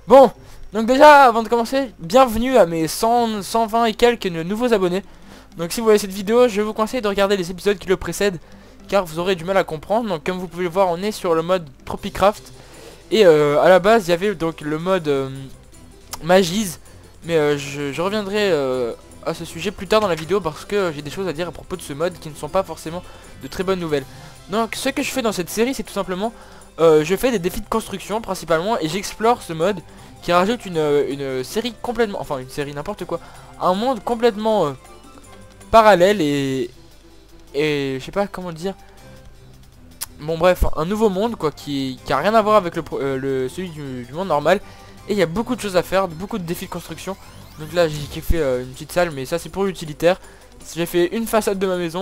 Bon, donc déjà, avant de commencer, bienvenue à mes 100, 120 et quelques nouveaux abonnés. Donc si vous voyez cette vidéo, je vous conseille de regarder les épisodes qui le précèdent, car vous aurez du mal à comprendre. Donc comme vous pouvez le voir, on est sur le mode Tropicraft. Et à la base, il y avait donc le mode Magies. Mais je reviendrai à ce sujet plus tard dans la vidéo, parce que j'ai des choses à dire à propos de ce mode qui ne sont pas forcément de très bonnes nouvelles. Donc ce que je fais dans cette série, c'est tout simplement... je fais des défis de construction principalement, et j'explore ce mode qui rajoute une série complètement, enfin une série n'importe quoi, un monde complètement parallèle et je sais pas comment dire. Bon bref, un nouveau monde quoi qui a rien à voir avec celui du monde normal, et il y a beaucoup de choses à faire, beaucoup de défis de construction. Donc là j'ai fait une petite salle, mais ça c'est pour l'utilitaire. J'ai fait une façade de ma maison.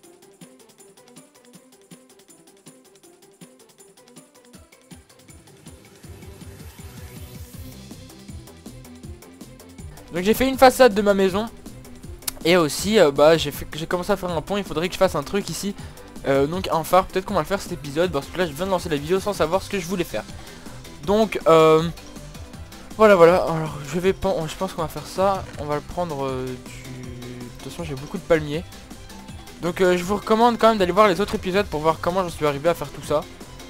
Donc j'ai fait une façade de ma maison. Et aussi bah j'ai commencé à faire un pont. Il faudrait que je fasse un truc ici, donc un phare. Peut-être qu'on va le faire cet épisode, parce que là je viens de lancer la vidéo sans savoir ce que je voulais faire. Donc voilà. Alors je pense qu'on va faire ça. On va le prendre de toute façon j'ai beaucoup de palmiers. Donc je vous recommande quand même d'aller voir les autres épisodes pour voir comment je suis arrivé à faire tout ça.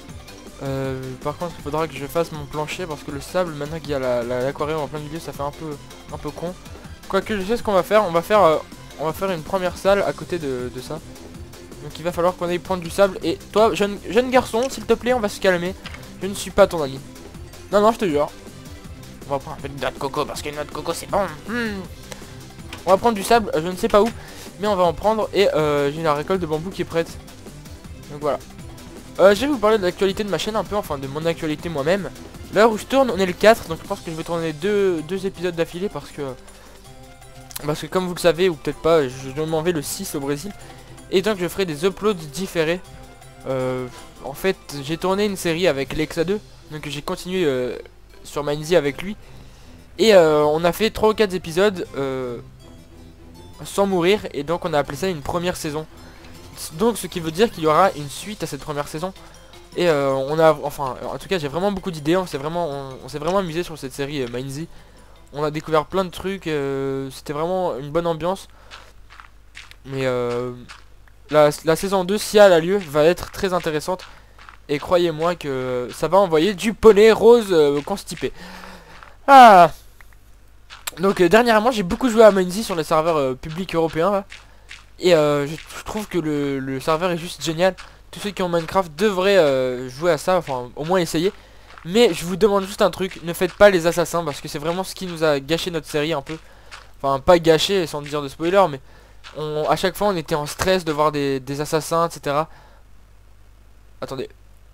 Par contre il faudra que je fasse mon plancher, parce que le sable, maintenant qu'il y a l'aquarium en plein milieu, ça fait un peu con. Quoique je sais ce qu'on va faire. On va faire une première salle à côté de ça. Donc il va falloir qu'on aille prendre du sable. Et toi jeune garçon, s'il te plaît, on va se calmer. Je ne suis pas ton ami. Non je te jure. On va prendre un peu de noix de coco, parce que noix de coco c'est bon. On va prendre du sable, je ne sais pas où, mais on va en prendre. Et j'ai la récolte de bambou qui est prête. Donc voilà. Je vais vous parler de l'actualité de ma chaîne un peu, enfin de mon actualité moi-même. L'heure où je tourne, on est le 4, donc je pense que je vais tourner deux épisodes d'affilée, parce que comme vous le savez, ou peut-être pas, je m'en vais le 6 au Brésil. Et donc je ferai des uploads différés. En fait j'ai tourné une série avec Lexa 2, donc j'ai continué sur Mindsy avec lui. Et on a fait 3 ou 4 épisodes sans mourir, et donc on a appelé ça une première saison. Donc ce qui veut dire qu'il y aura une suite à cette première saison. Et on a, enfin en tout cas j'ai vraiment beaucoup d'idées. On s'est vraiment amusé sur cette série Mindsy. On a découvert plein de trucs, c'était vraiment une bonne ambiance. Mais la saison 2, si elle a lieu, va être très intéressante. Et croyez-moi que ça va envoyer du poney rose constipé. Ah. Donc dernièrement j'ai beaucoup joué à Mindsy sur les serveurs publics européens là. Et je trouve que le serveur est juste génial. Tous ceux qui ont Minecraft devraient jouer à ça, enfin au moins essayer. Mais je vous demande juste un truc, ne faites pas les assassins, parce que c'est vraiment ce qui nous a gâché notre série un peu. Enfin pas gâché sans dire de spoiler, mais à chaque fois on était en stress de voir des assassins, etc. Attendez.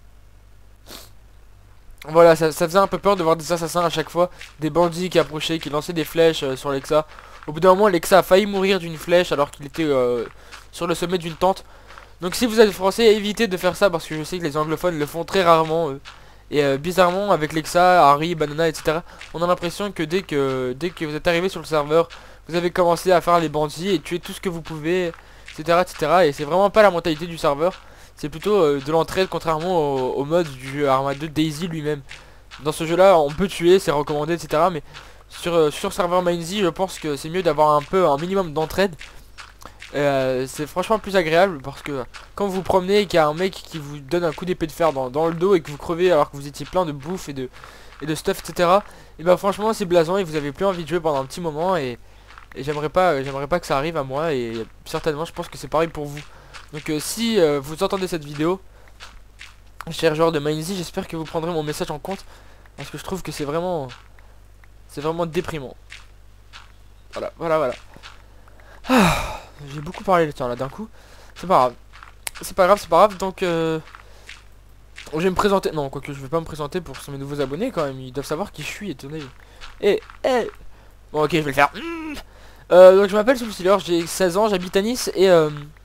Voilà, ça faisait un peu peur de voir des assassins à chaque fois. Des bandits qui approchaient, qui lançaient des flèches sur Lexa. Au bout d'un moment, Lexa a failli mourir d'une flèche alors qu'il était sur le sommet d'une tente. Donc si vous êtes français, évitez de faire ça, parce que je sais que les anglophones le font très rarement. Et bizarrement, avec Lexa, Harry, Banana, etc., on a l'impression que dès que vous êtes arrivé sur le serveur, vous avez commencé à faire les bandits et tuer tout ce que vous pouvez, etc. etc. Et c'est vraiment pas la mentalité du serveur. C'est plutôt de l'entraide, contrairement au mode du jeu Arma 2 Daisy lui-même. Dans ce jeu-là, on peut tuer, c'est recommandé, etc. Mais sur serveur Mindsy, je pense que c'est mieux d'avoir un minimum d'entraide. C'est franchement plus agréable, parce que quand vous vous promenez et qu'il y a un mec qui vous donne un coup d'épée de fer dans le dos et que vous crevez alors que vous étiez plein de bouffe et de stuff, etc. Et bah franchement c'est blasant, et vous avez plus envie de jouer pendant un petit moment, et j'aimerais pas que ça arrive à moi, et certainement je pense que c'est pareil pour vous. Donc si vous entendez cette vidéo, chers joueurs de Mindsy, j'espère que vous prendrez mon message en compte, parce que je trouve que c'est vraiment déprimant. Voilà. Ah, j'ai beaucoup parlé le temps là d'un coup. C'est pas grave. Donc je vais me présenter. Non, quoique je vais pas me présenter pour mes nouveaux abonnés quand même. Ils doivent savoir qui je suis, étonné. Bon ok, je vais le faire. Donc je m'appelle Soulstealer, j'ai 16 ans, j'habite à Nice, et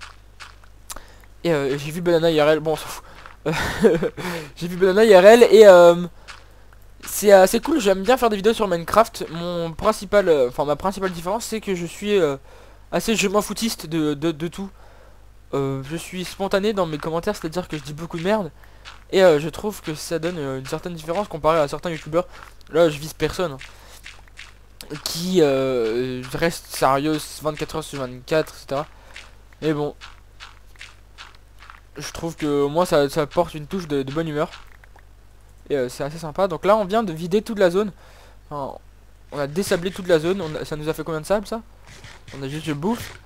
j'ai vu Banana IRL. Bon on s'en fout. J'ai vu Banana IRL, et c'est assez cool. J'aime bien faire des vidéos sur Minecraft. Ma principale différence, c'est que je suis assez je m'en foutiste de tout. Je suis spontané dans mes commentaires, c'est à dire que je dis beaucoup de merde. Et je trouve que ça donne une certaine différence comparé à certains youtubeurs. Là je vise personne hein, qui reste sérieux 24 heures sur 24, etc. Et bon, je trouve que moi ça apporte une touche de bonne humeur. Et c'est assez sympa. Donc là on vient de vider toute la zone. Enfin, on a désablé toute la zone. Ça nous a fait combien de sable ça? On a juste de bouffe.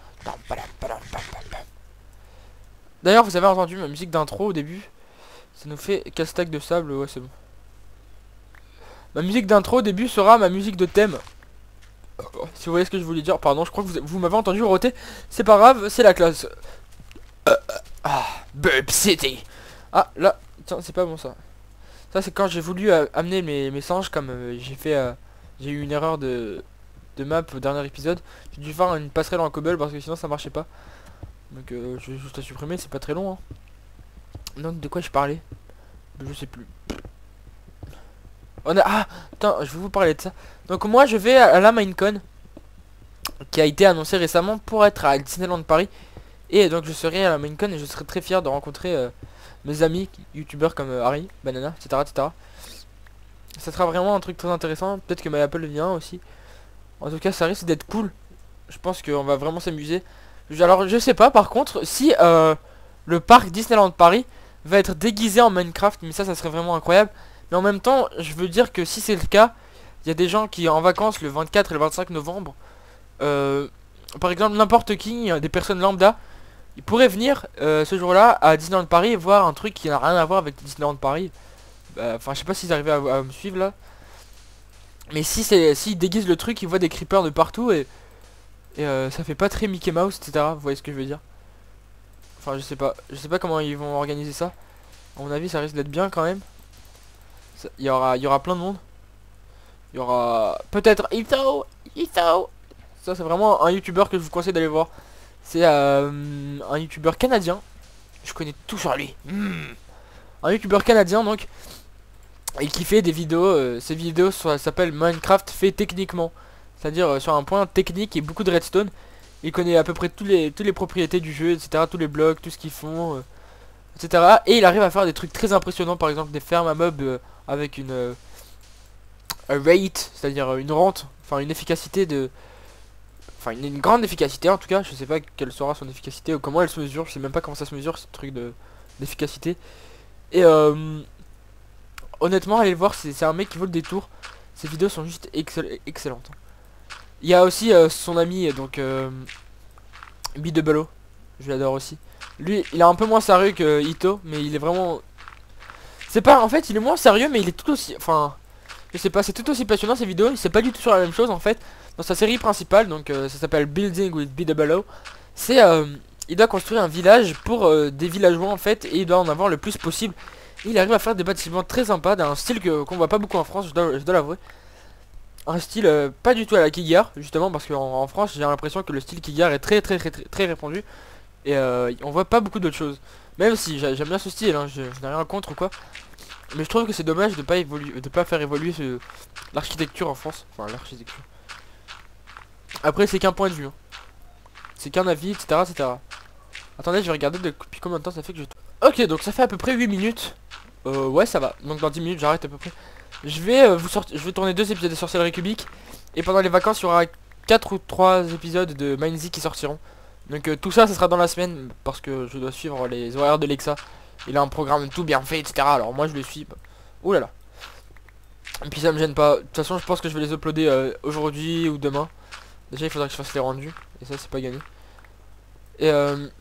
D'ailleurs vous avez entendu ma musique d'intro au début. Ça nous fait 4 stacks de sable. Ouais c'est bon. Ma musique d'intro au début sera ma musique de thème. Si vous voyez ce que je voulais dire. Pardon, je crois que vous m'avez entendu roter. C'est pas grave, c'est la classe. Burp City. Ah là, tiens, c'est pas bon ça. Ça c'est quand j'ai voulu amener mes singes. Comme j'ai eu une erreur de map au dernier épisode. J'ai dû faire une passerelle en cobble parce que sinon ça marchait pas. Donc je vais juste la supprimer, c'est pas très long hein. Donc de quoi je parlais? Je sais plus. Ah attends, je vais vous parler de ça. Donc moi je vais à la Minecon qui a été annoncée récemment pour être à Disneyland Paris. Et donc je serai à la Minecon et je serai très fier de rencontrer mes amis youtubeurs comme Harry, Banana, etc., etc. Ça sera vraiment un truc très intéressant. Peut-être que My Apple vient aussi. En tout cas ça risque d'être cool. Je pense qu'on va vraiment s'amuser. Alors je sais pas par contre si le parc Disneyland Paris va être déguisé en Minecraft. Mais ça serait vraiment incroyable. Mais en même temps je veux dire que si c'est le cas, il y a des gens qui en vacances le 24 et le 25 novembre. Par exemple n'importe qui, des personnes lambda, ils pourraient venir ce jour-là à Disneyland Paris et voir un truc qui n'a rien à voir avec Disneyland Paris. Enfin je sais pas s'ils arrivaient à me suivre là. Mais si s'ils déguisent le truc, ils voient des creepers de partout et ça fait pas très Mickey Mouse, etc. Vous voyez ce que je veux dire? Enfin je sais pas comment ils vont organiser ça. À mon avis ça risque d'être bien quand même. Il y aura plein de monde. Il y aura peut-être Ito. Ça c'est vraiment un youtubeur que je vous conseille d'aller voir. C'est un youtubeur canadien. Je connais tout sur lui. Un youtubeur canadien donc. Et qui fait des vidéos. Ces vidéos s'appellent Minecraft fait techniquement. C'est-à-dire sur un point technique et beaucoup de redstone. Il connaît à peu près toutes les propriétés du jeu, etc. Tous les blocs, tout ce qu'ils font, etc. Et il arrive à faire des trucs très impressionnants. Par exemple des fermes à mobs avec une rate, c'est-à-dire une rente. Enfin une efficacité de... Enfin une grande efficacité en tout cas. Je sais pas quelle sera son efficacité ou comment elle se mesure. Je sais même pas comment ça se mesure ce truc d'efficacité. Et honnêtement allez le voir, c'est un mec qui vaut le détour. Ses vidéos sont juste excellentes. Il y a aussi son ami donc Bidebello. Je l'adore aussi. Lui il est un peu moins sérieux que Ito, mais il est vraiment... C'est pas... En fait il est moins sérieux mais il est tout aussi... Enfin... Je sais pas, c'est tout aussi passionnant ces vidéos. C'est pas du tout sur la même chose en fait. Dans sa série principale, donc ça s'appelle Building with Bidebello. C'est... il doit construire un village pour des villageois en fait. Et il doit en avoir le plus possible. Et il arrive à faire des bâtiments très sympas d'un style qu'on voit pas beaucoup en France, je dois l'avouer. Un style pas du tout à la Kigar, justement parce qu'en France j'ai l'impression que le style Kigar est très répandu. Et on voit pas beaucoup d'autres choses. Même si j'aime bien ce style, hein, je n'ai rien contre ou quoi. Mais je trouve que c'est dommage de pas faire évoluer l'architecture en France. Enfin l'architecture. Après c'est qu'un point de vue, hein. C'est qu'un avis, etc., etc. Attendez, je vais regarder depuis combien de temps ça fait que je... Ok, donc ça fait à peu près 8 minutes. Ouais ça va, donc dans 10 minutes j'arrête à peu près. Je vais tourner 2 épisodes de Sorcellerie Cubique. Et pendant les vacances il y aura 4 ou 3 épisodes de Minezi qui sortiront. Donc tout ça sera dans la semaine. Parce que je dois suivre les horaires de Lexa. Il a un programme tout bien fait, etc. Alors moi je le suis. Ouh là là. Et puis ça me gêne pas. De toute façon je pense que je vais les uploader aujourd'hui ou demain. Déjà il faudra que je fasse les rendus. Et ça c'est pas gagné. Et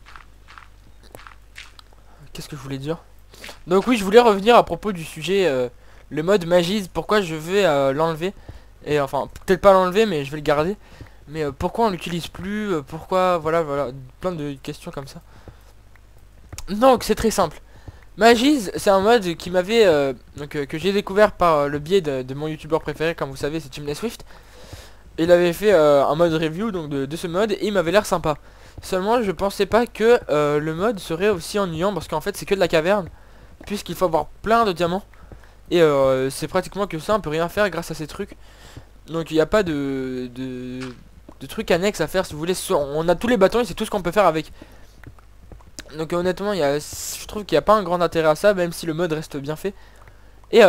qu'est-ce que je voulais dire? Donc oui je voulais revenir à propos du sujet le mode Magize. Pourquoi je vais l'enlever. Et enfin peut-être pas l'enlever mais je vais le garder. Mais pourquoi on l'utilise plus, pourquoi voilà plein de questions comme ça. Donc c'est très simple. Magize c'est un mode qui m'avait que j'ai découvert par le biais de mon youtubeur préféré, comme vous savez c'est Team Swift. Il avait fait un mode review donc de ce mode et il m'avait l'air sympa. Seulement je pensais pas que le mode serait aussi ennuyant parce qu'en fait c'est que de la caverne. Puisqu'il faut avoir plein de diamants. Et c'est pratiquement que ça, on peut rien faire grâce à ces trucs. Donc il n'y a pas de trucs annexes à faire si vous voulez. On a tous les bâtons et c'est tout ce qu'on peut faire avec. Donc honnêtement, je trouve qu'il n'y a pas un grand intérêt à ça, même si le mode reste bien fait. Et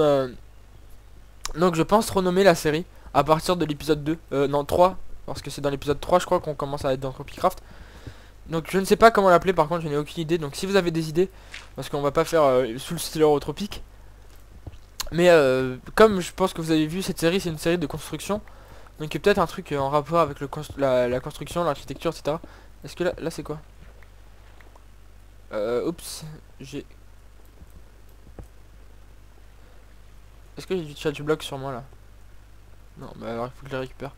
donc je pense renommer la série à partir de l'épisode 2, non 3, parce que c'est dans l'épisode 3 je crois qu'on commence à être dans Tropicraft. Donc je ne sais pas comment l'appeler, par contre je n'ai aucune idée. Donc si vous avez des idées, parce qu'on va pas faire sous le style Eurotropique. Mais comme je pense que vous avez vu, cette série c'est une série de construction. Donc il y a peut-être un truc en rapport avec la construction, l'architecture, etc. Est-ce que là c'est quoi? Oups, j'ai... Est-ce que j'ai du chat du bloc sur moi là? Non, bah alors il faut que je les récupère.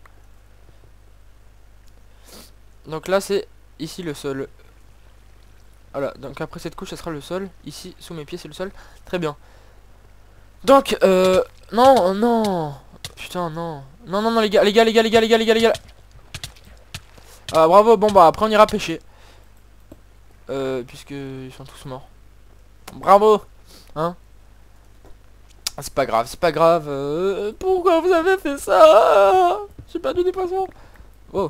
Donc là c'est ici le sol. Voilà, donc après cette couche ça sera le sol. Ici sous mes pieds c'est le sol. Très bien. Donc non, non. Putain non. Non non non les gars, les gars, les gars, les gars, les gars, les gars, les gars. Ah bravo, bon bah après on ira pêcher. Puisque ils sont tous morts. Bravo. Hein? Ah, c'est pas grave, c'est pas grave. Pourquoi vous avez fait ça? J'ai perdu des poissons. Oh.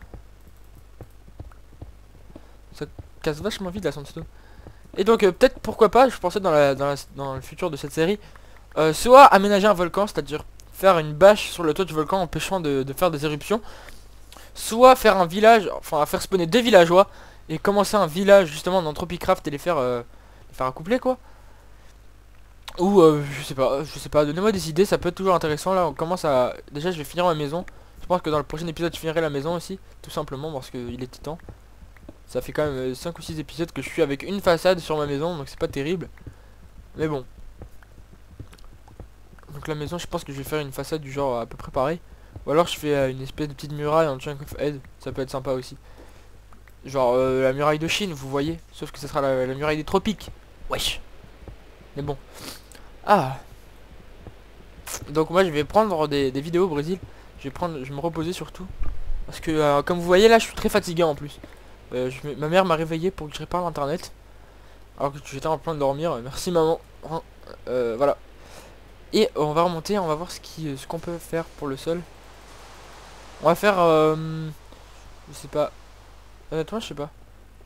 Ça casse vachement vite la sandstone. Et donc peut-être pourquoi pas, je pensais dans le futur de cette série, soit aménager un volcan, c'est-à-dire faire une bâche sur le toit du volcan empêchant de faire des éruptions, soit faire un village, enfin faire spawner deux villageois et commencer un village justement dans Tropicraft et les faire accoupler quoi. Ou je sais pas, donnez-moi des idées, ça peut être toujours intéressant. Là on commence à... Déjà je vais finir ma maison. Je pense que dans le prochain épisode je finirai la maison aussi, tout simplement parce qu'il était temps. Ça fait quand même 5 ou 6 épisodes que je suis avec une façade sur ma maison, donc c'est pas terrible. Mais bon. Donc la maison, je pense que je vais faire une façade du genre à peu près pareil. Ou alors je fais une espèce de petite muraille en chunk of head, ça peut être sympa aussi. Genre la muraille de Chine, vous voyez. Sauf que ce sera la muraille des tropiques. Wesh. Mais bon. Ah. Donc moi je vais prendre des vidéos au Brésil. Je vais me reposer surtout. Parce que comme vous voyez là, je suis très fatigué en plus. Ma mère m'a réveillé pour que je répare l'internet. Alors que j'étais en plein de dormir. Merci maman. Hein, voilà. Et on va remonter, on va voir ce qu'on peut faire pour le sol. On va faire... je sais pas. Honnêtement, je sais pas.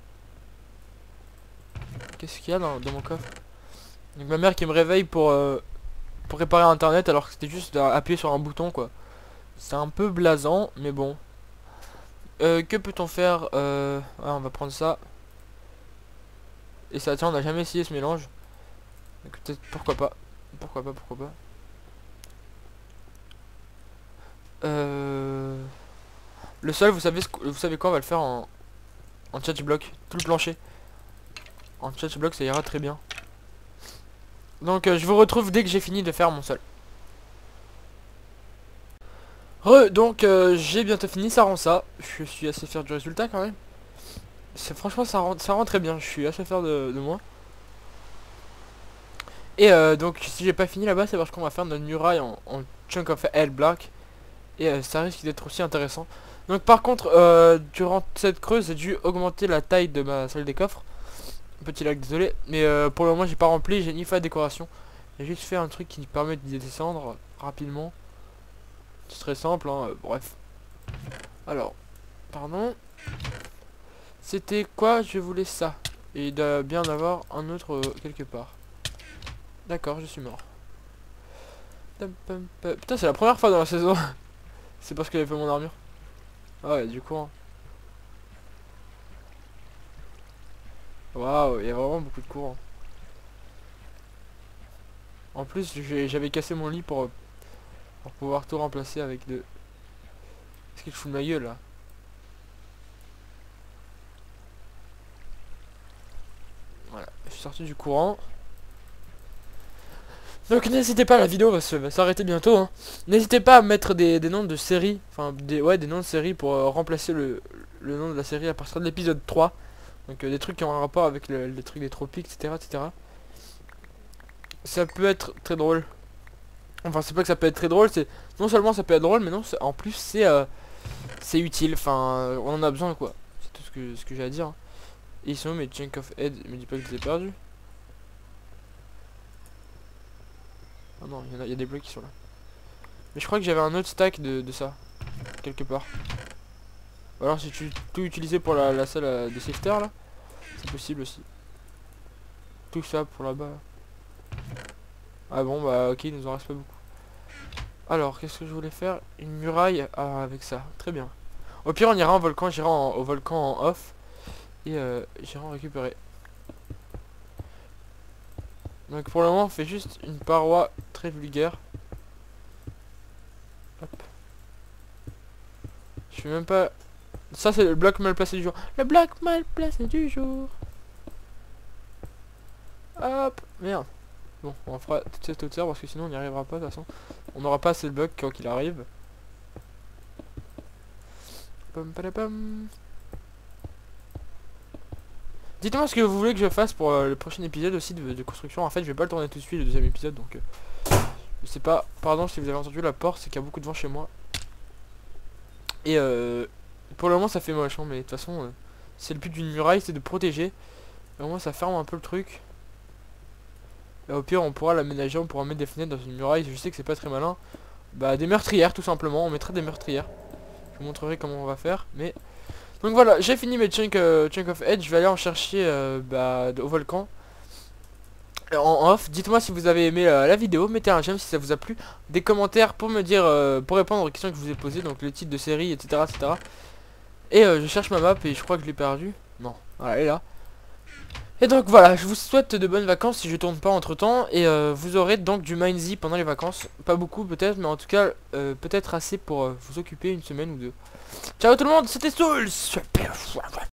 Qu'est-ce qu'il y a dans mon coffre? Donc ma mère qui me réveille pour réparer internet alors que c'était juste d'appuyer sur un bouton quoi. C'est un peu blasant, mais bon. Que peut-on faire on va prendre ça. Et ça, tiens, on n'a jamais essayé ce mélange. Donc peut-être, pourquoi pas. Pourquoi pas, pourquoi pas. Le sol, vous savez quoi, on va le faire en chat block. Tout le plancher. En chat block, ça ira très bien. Donc je vous retrouve dès que j'ai fini de faire mon sol. Donc j'ai bientôt fini, ça rend ça. Je suis assez fier du résultat quand même. Franchement ça rend très bien, je suis assez fier de moi. Et donc si j'ai pas fini là-bas, c'est parce qu'on va faire notre muraille en chunk of L block. Et ça risque d'être aussi intéressant. Donc par contre durant cette creuse j'ai dû augmenter la taille de ma salle des coffres. Petit lag, désolé. Mais pour le moment j'ai pas rempli, j'ai ni fait la décoration. J'ai juste fait un truc qui permet de descendre rapidement. C'est très simple hein, bref. Alors, pardon. C'était quoi? Je voulais ça. Et il doit bien avoir un autre quelque part. D'accord, je suis mort. Putain, c'est la première fois dans la saison. C'est parce que j'avais fait mon armure. Ah ouais, du coup. Waouh, il y a vraiment beaucoup de courant. En plus, j'avais cassé mon lit pour pouvoir tout remplacer avec de... Qu'est-ce que je fous de ma gueule là? Voilà, je suis sorti du courant. Donc n'hésitez pas, la vidéo va s'arrêter bientôt hein. N'hésitez pas à mettre des noms de séries. Enfin des noms de séries pour remplacer le nom de la série à partir de l'épisode 3. Donc des trucs qui ont un rapport avec les trucs des tropiques, etc., etc. Ça peut être très drôle. Enfin c'est pas que ça peut être très drôle, c'est... Non seulement ça peut être drôle, mais non, en plus c'est utile. Enfin on en a besoin quoi. C'est tout ce que j'ai à dire hein. Et ils sont où mes chunk of head? Me dis pas que je les ai perdus. Ah non, il y a des blocs qui sont là. Mais je crois que j'avais un autre stack de ça. Quelque part. Ou alors si tu tout utilisé pour la salle de shifter là. C'est possible aussi. Tout ça pour là-bas. Ah bon bah ok, il nous en reste pas beaucoup. Alors qu'est-ce que je voulais faire? Une muraille avec ça. Très bien. Au pire on ira en volcan, j'irai au volcan en off. Et j'irai en récupérer. Donc pour le moment on fait juste une paroi très vulgaire. Hop. Je fais même pas... Ça c'est le bloc mal placé du jour. Le bloc mal placé du jour. Hop. Merde. Bon, on fera toute cette hauteur parce que sinon on n'y arrivera pas de toute façon. On n'aura pas assez de blocs quand il arrive. Pam, padapam. Dites-moi ce que vous voulez que je fasse pour le prochain épisode aussi de construction. En fait je vais pas le tourner tout de suite le deuxième épisode donc je sais pas. Pardon si vous avez entendu la porte, c'est qu'il y a beaucoup de vent chez moi. Et pour le moment ça fait moche hein, mais de toute façon c'est le but d'une muraille, c'est de protéger. Et au moins ça ferme un peu le truc. Et au pire on pourra l'aménager, on pourra mettre des fenêtres dans une muraille. Je sais que c'est pas très malin. Bah des meurtrières tout simplement, on mettra des meurtrières. Je vous montrerai comment on va faire. Mais donc voilà, j'ai fini mes chunk of edge. Je vais aller en chercher au volcan en off. Dites-moi si vous avez aimé la vidéo, mettez un j'aime si ça vous a plu, des commentaires pour me dire pour répondre aux questions que je vous ai posées, donc le titre de série, etc., etc. Et je cherche ma map et je crois que je l'ai perdue. Non, voilà, elle est là. Et donc voilà, je vous souhaite de bonnes vacances si je tourne pas entre temps. Et vous aurez donc du Mindsy pendant les vacances. Pas beaucoup peut-être, mais en tout cas peut-être assez pour vous occuper une semaine ou deux. Ciao tout le monde, c'était Souls.